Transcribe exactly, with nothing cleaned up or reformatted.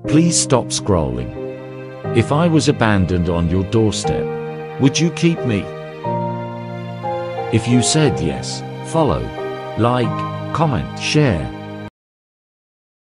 Please stop scrolling. If I was abandoned on your doorstep, would you keep me? If you said yes, follow, like, comment, share.